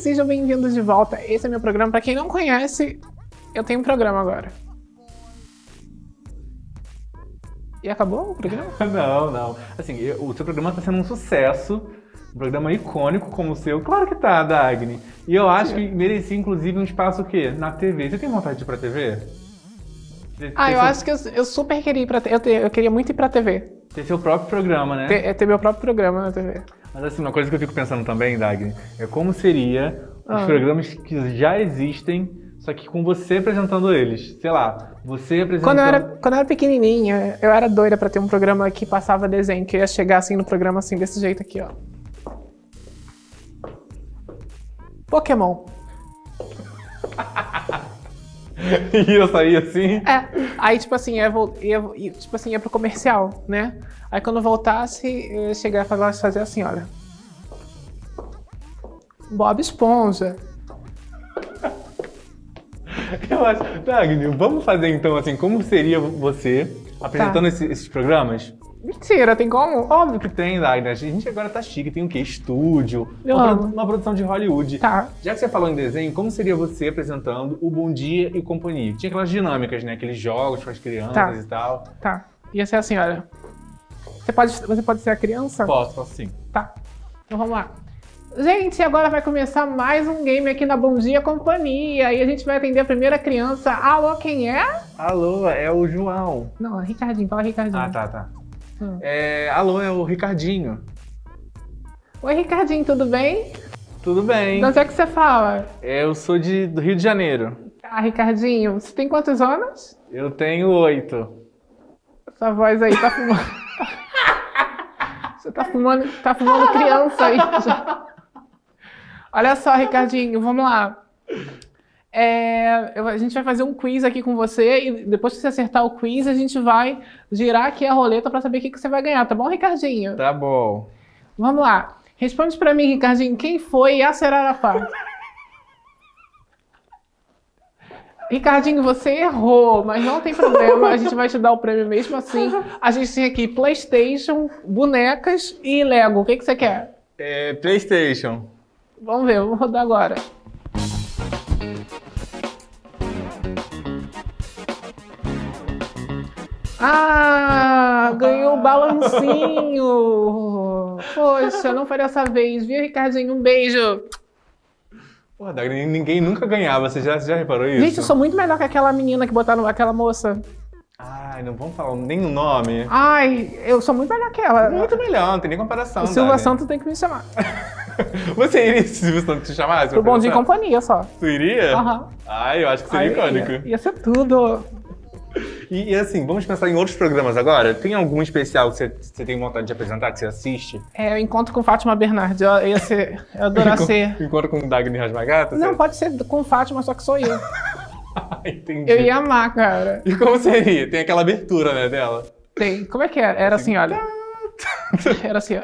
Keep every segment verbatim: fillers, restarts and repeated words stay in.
sejam bem-vindos de volta. Esse é meu programa. Pra quem não conhece, eu tenho um programa agora. E acabou o programa? Não, não. Assim, eu- o seu programa tá sendo um sucesso. Um programa icônico como o seu. Claro que tá, Dagny. E eu acho que merecia, inclusive, um espaço o quê? Na T V. Você tem vontade de ir pra T V? Ter, Ah, ter eu seu, acho que eu, eu super queria ir pra T V. Eu, te- eu queria muito ir pra T V. ter seu próprio programa, né? Ter, é ter meu próprio programa na T V. Mas assim, uma coisa que eu fico pensando também, Dagny, é como seria os Ah. programas que já existem, só que com você apresentando eles. Sei lá, você apresentando... Quando eu, era, quando eu era pequenininha, eu era doida pra ter um programa que passava desenho, que eu ia chegar assim no programa assim, desse jeito aqui, ó. Pokémon. E eu saí assim... É, aí tipo assim, ia, vol- ia, ia- tipo assim, ia pro comercial, né? Aí quando eu voltasse, eu ia chegar e falar- fazer assim, olha. Bob Esponja. Eu acho... Dagny, vamos fazer então assim, como seria você apresentando Tá. esse- esses programas? Mentira, tem como? Óbvio que tem, Dagny. A gente agora tá chique, tem o quê? Estúdio, Eu uma, amo. produ- uma produção de Hollywood. Tá. Já que você falou em desenho, como seria você apresentando o Bom Dia e Companhia? Tinha aquelas dinâmicas, né? Aqueles jogos com as crianças Tá. e tal. Tá. Ia ser assim, olha. Você pode, você pode ser a criança? Posso, posso sim. Tá. Então vamos lá. Gente, agora vai começar mais um game aqui na Bom Dia Companhia. E a gente vai atender a primeira criança. Alô, quem é? Alô, é o João. Não, Ricardinho. Fala Ricardinho. Ah, tá, tá. Hum. É, alô, é o Ricardinho. Oi, Ricardinho, tudo bem? Tudo bem? De onde é que você fala? Eu sou de, do Rio de Janeiro. Ah, Ricardinho, você tem quantos anos? Eu tenho oito. Sua voz aí tá fumando. Você tá fumando, tá fumando criança aí. Olha só, Ricardinho, vamos lá. É, eu- a gente vai fazer um quiz aqui com você e depois que você acertar o quiz, a gente vai girar aqui a roleta pra saber o que, que você vai ganhar, tá bom, Ricardinho? Tá bom. Vamos lá. Responde pra mim, Ricardinho, quem foi Yasser Arafat? Ricardinho, você errou, mas não tem problema, a gente vai te dar o prêmio mesmo assim. A gente tem aqui PlayStation, bonecas e Lego. O que, que você quer? É, PlayStation. Vamos ver, vamos rodar agora. Ah, ganhou o balancinho. Poxa, não foi dessa vez, viu, Ricardinho? Um beijo. Pô, Dagny, ninguém nunca ganhava. Você já, você já reparou isso? Gente, eu sou muito melhor que aquela menina que botaram, aquela moça. Ai, não vamos falar nem o nome. Ai, eu sou muito melhor que ela. Muito melhor, não tem nem comparação. O Silva Dagny. Santos tem que me chamar. Você iria se o Silvio Santos te chamasse? Pro pra Bom Dia e apresentar? Companhia só. Tu iria? Aham. Ai, eu acho que seria Ai, icônico. Ia, ia ser tudo. E, e assim, vamos pensar em outros programas agora? Tem algum especial que você, você tem vontade de apresentar, que você assiste? É, eu encontro com Fátima Bernardes. Eu ia ser. Eu adorar ser. Encontro com Dagny Rasmagata? Não, Você... pode ser com Fátima, só que sou eu. Entendi. Eu ia amar, cara. E como seria? Tem aquela abertura, né, dela? Tem. Como é que era? Era assim, olha. Era assim, ó.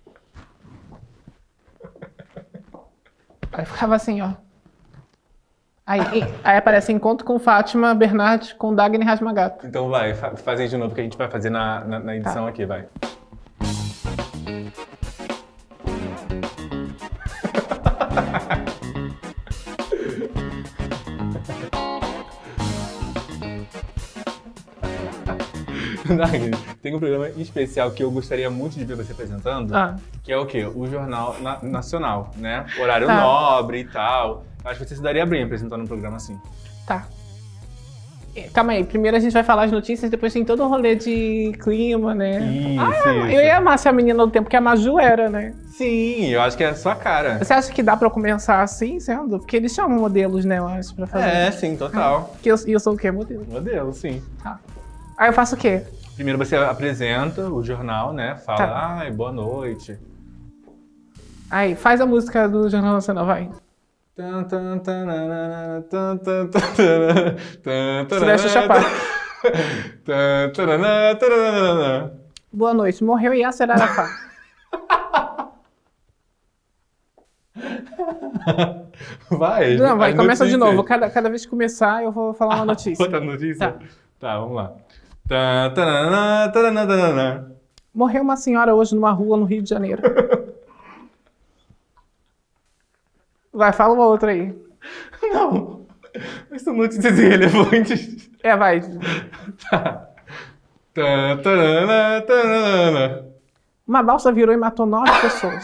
Aí ficava assim, ó. Aí, aí aparece encontro com Fátima Bernardes com Dagny Rasmagato. Então vai, fa faz aí de novo que a gente vai fazer na, na, na edição aqui, vai. Dagny, tem um programa especial que eu gostaria muito de ver você apresentando, Ah. que é o quê? O Jornal Na- Nacional, né? Horário Tá. nobre e tal. Acho que você se daria bem apresentando um programa assim. Tá. Eh, Calma aí, primeiro a gente vai falar as notícias, depois tem todo o rolê de clima, né? Isso, ah, eu- isso. eu ia amar ser a menina do tempo que a Maju era, né? Sim, eu acho que é a sua cara. Você acha que dá pra eu começar assim, sendo? Porque eles chamam modelos, né, eu acho, pra fazer. É, sim, total. Porque eu, e eu sou o quê? Modelo. Modelo, sim. Tá. Aí eu faço o quê? Primeiro você apresenta o jornal, né? Fala, Tá. ai, boa noite. Aí, faz a música do Jornal Nacional, vai. Tan, tan, tananana, tan, tan, tananana, tan, Silvestre tananana, Chapar. tan, tananana, tananana. Boa noite. Morreu Yasser Arafat. Vai. Não, vai, as começa de notícias. novo. Cada, cada vez que começar, eu vou falar uma notícia. Outra notícia? Tá. Tá, vamos lá. Tan, tananana, tananana, tananana. Morreu uma senhora hoje numa rua no Rio de Janeiro. Vai, fala uma outra aí. Não. Mas são notícias irrelevantes. É, vai. Tá. Tan, tarana, tarana. Uma balsa virou e matou nove pessoas.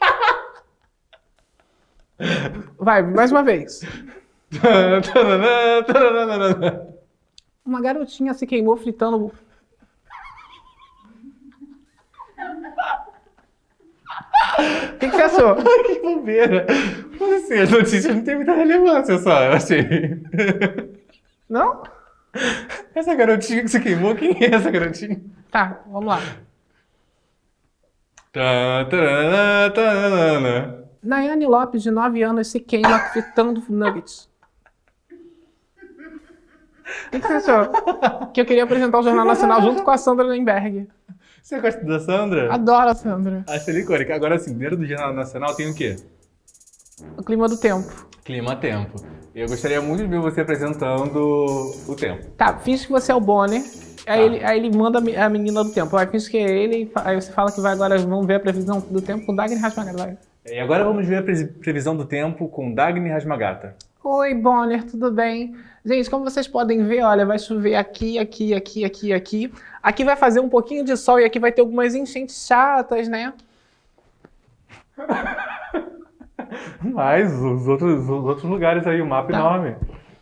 Vai, mais uma vez. Tan, tarana, tarana. Uma garotinha se queimou fritando... O que, que você achou? Que bobeira. Mas assim, as notícias não têm muita relevância só, eu achei. Não? Essa garotinha que se queimou, quem é essa garotinha? Tá, vamos lá. Tan, tarana, tarana. Nayane Lopes, de nove anos, se queima fritando nuggets. O que, que você achou? Que eu queria apresentar o Jornal Nacional junto com a Sandra Lemberg. Você gosta da Sandra? Adoro a Sandra. Acho ele icônica. Agora, assim, dentro do Jornal Nacional tem o quê? O clima do tempo. Clima-tempo. Eu gostaria muito de ver você apresentando o tempo. Tá, finge que você é o Bonner. Aí, Tá. ele, aí ele manda a menina do tempo. Vai, finge que é ele. Aí você fala que vai agora, vamos ver a previsão do tempo com Dagny Rasmagata. Vai. E agora vamos ver a pre- previsão do tempo com Dagny Rasmagata. Oi, Bonner, tudo bem? Gente, como vocês podem ver, olha, vai chover aqui, aqui, aqui, aqui, aqui. Aqui vai fazer um pouquinho de sol e aqui vai ter algumas enchentes chatas, né? Mas os outros, os outros lugares aí, o mapa Tá. enorme.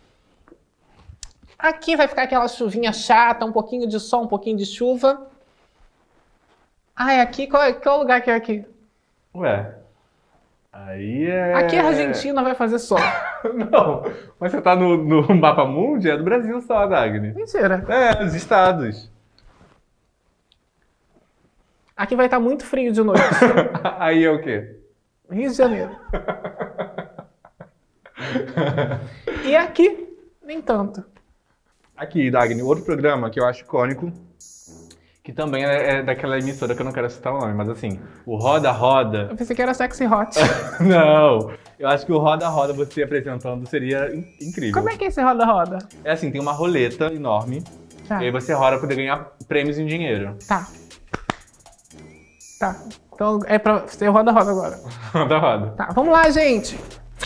Aqui vai ficar aquela chuvinha chata, um pouquinho de sol, um pouquinho de chuva. Ah, é aqui? Qual é, qual lugar que é aqui? Ué, aí é... Aqui a Argentina vai fazer sol. Não, mas você tá no, no mapa mundi, é do Brasil só, Dagny. Mentira. É, os estados. Aqui vai estar muito frio de noite. Aí é o quê? Rio de Janeiro. E aqui, nem tanto. Aqui, Dagny, outro programa que eu acho icônico, que também é, é daquela emissora que eu não quero citar o nome, mas assim, o Roda Roda. Eu pensei que era Sexy Hot. Não, eu acho que o Roda Roda você apresentando seria in- incrível. Como é que é esse roda-roda? É assim, tem uma roleta enorme, Tá. e aí você roda pra poder ganhar prêmios em dinheiro. Tá. Tá. Então é pra ser roda-roda agora. Roda Roda. Tá, vamos lá, gente.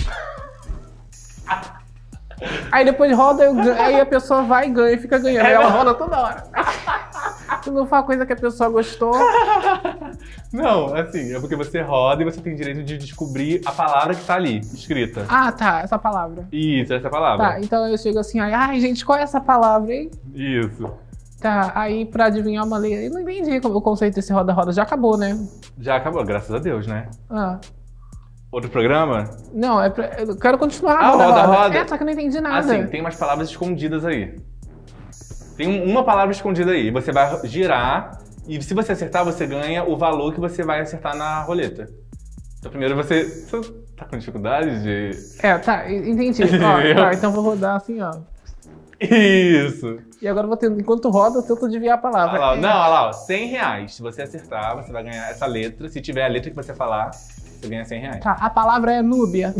Aí depois roda, eu ganho, aí a pessoa vai e ganha, fica ganhando. Aí ela roda toda hora. Se não for uma coisa que a pessoa gostou. Não, assim, é porque você roda e você tem direito de descobrir a palavra que tá ali, escrita. Ah, tá, essa palavra. Isso, essa palavra. Tá, então eu chego assim, aí, ai, gente, qual é essa palavra, hein? Isso. Tá, aí pra adivinhar uma letra. Eu não entendi o conceito desse roda-roda. Já acabou, né? Já acabou, graças a Deus, né? Ah. Outro programa? Não, é pra... eu quero continuar. Ah, roda-roda. É, só que eu não entendi nada. Assim, tem umas palavras escondidas aí. Tem um- uma palavra escondida aí. Você vai girar e se você acertar, você ganha o valor que você vai acertar na roleta. Então primeiro você... Você tá com dificuldade de... É, tá, entendi. Ó, tá, então eu vou rodar assim, ó. Isso. E agora eu vou ter, enquanto roda, eu tento adivinhar a palavra. Olha lá, É. não, olha lá, ó, cem reais. Se você acertar, você vai ganhar essa letra. Se tiver a letra que você falar, você ganha cem reais. Tá, a palavra é núbia.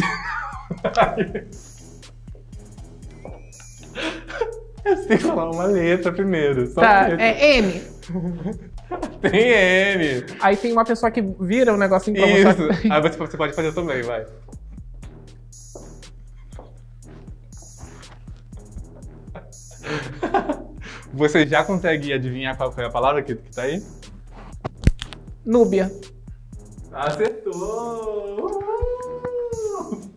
Você tem que falar uma letra primeiro. Só Tá, uma letra. é N. Tem N. Aí tem uma pessoa que vira o negocinho pra Isso. mostrar. Aí você, você pode fazer também, vai. Você já consegue adivinhar qual foi a palavra que, que tá aí? Núbia. Acertou! Uhul!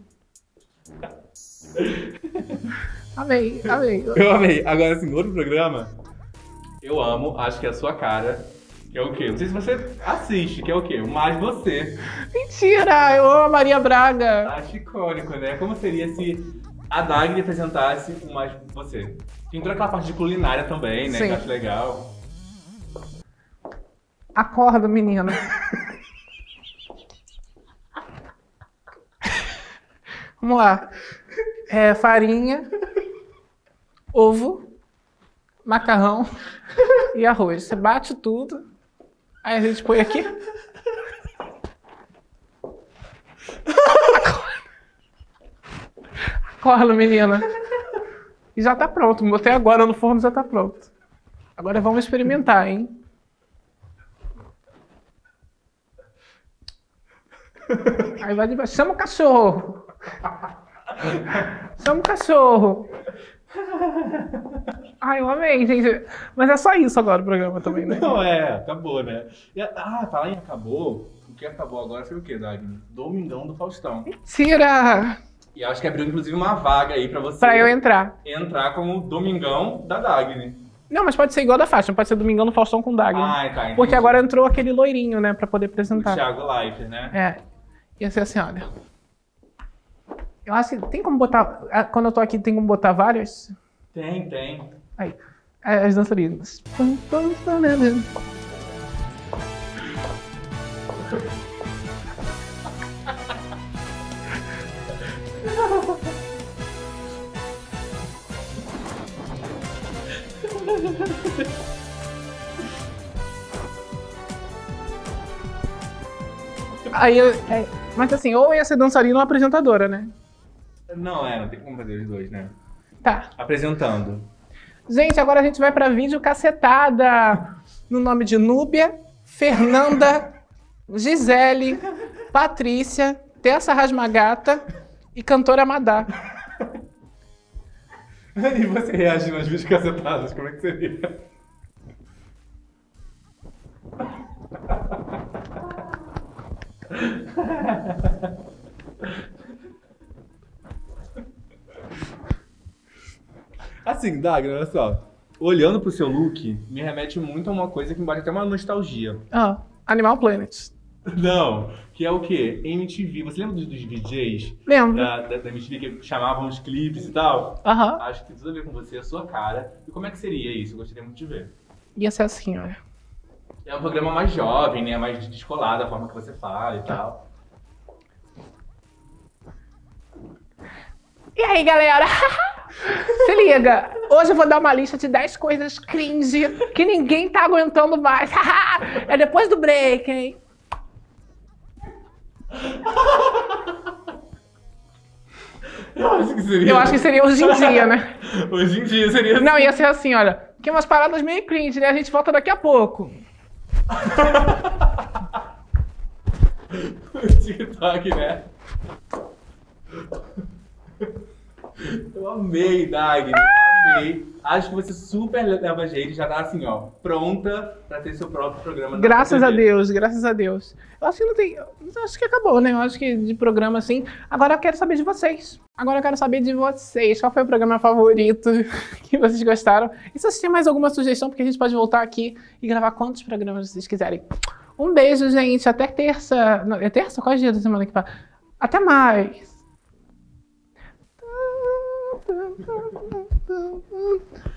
Amei, amei. Eu amei. Agora, assim, outro programa, eu amo, acho que é a sua cara, que é o quê? Não sei se você assiste, que é o quê? O Mais Você. Mentira, eu amo a Maria Braga. Acho icônico, né? Como seria se a Dagny apresentasse o Mais Você? Tem toda aquela parte de culinária também, né? Sim. Que eu acho legal. Acorda, menina. Vamos lá. É farinha, ovo, macarrão e arroz. Você bate tudo, aí a gente põe aqui. Acorda, menina. E já tá pronto. Botei agora no forno, já tá pronto. Agora vamos experimentar, hein? Aí vai de baixo. Chama o cachorro. Chama um cachorro. Ai, eu amei, gente. Mas é só isso agora o programa também, né? Não, é, acabou, né? E, ah, falar em acabou, o que acabou agora foi o quê, Dagny? Domingão do Faustão. Tira! E acho que abriu, inclusive, uma vaga aí pra você. Pra eu entrar. Entrar como Domingão da Dagny. Não, mas pode ser igual da faixa, pode ser Domingão no Faustão com Dagny. Ah, tá, entendi. Porque agora entrou aquele loirinho, né, pra poder O apresentar. Thiago Leifert, né? É. Ia ser assim, olha. Eu acho que tem como botar. ah, Quando eu tô aqui, tem como botar várias? Tem, tem. Aí. As dançarinas. Aí eu. é, mas assim, ou ia ser dançarina ou apresentadora, né? Não, é, não tem como fazer os dois, né? Tá. Apresentando. Gente, agora a gente vai pra vídeo cacetada. No nome de Núbia, Fernanda, Gisele, Patrícia, Tessa Rasmagata e cantora Madá. E você reagindo às vídeos cacetadas, como é que seria? Assim, Dagny, olha só. Olhando pro seu look, me remete muito a uma coisa que me bate até uma nostalgia. Ah, Animal Planet. Não, que é o quê? M T V. Você lembra dos, dos V Js? Lembro. Da, da, da M T V que chamavam os clipes e tal? Aham. Acho que tem tudo a ver com você, a sua cara. E como é que seria isso? Eu gostaria muito de ver. Ia ser assim, olha. É um programa mais jovem, né? Mais descolado, a forma que você fala e tal. E aí, galera? Se liga, hoje eu vou dar uma lista de dez coisas cringe que ninguém tá aguentando mais. É depois do break, hein? Eu acho que seria. Eu acho que seria hoje em dia, né? Hoje em dia seria. Não, ia ser assim, olha. Que umas paradas meio cringe, né? A gente volta daqui a pouco. O TikTok, né? Eu amei, Dagny. Amei. Acho que você super leva jeito e já tá assim, ó, pronta pra ter seu próprio programa. Graças na a T V. Deus, graças a Deus. Eu acho que não tem. Eu acho que acabou, né? Eu acho que de programa assim. Agora eu quero saber de vocês. Agora eu quero saber de vocês. Qual foi o programa favorito que vocês gostaram? E se vocês têm mais alguma sugestão, porque a gente pode voltar aqui e gravar quantos programas vocês quiserem. Um beijo, gente. Até terça. Não, é terça? Qual é o dia da semana que vai? Até mais.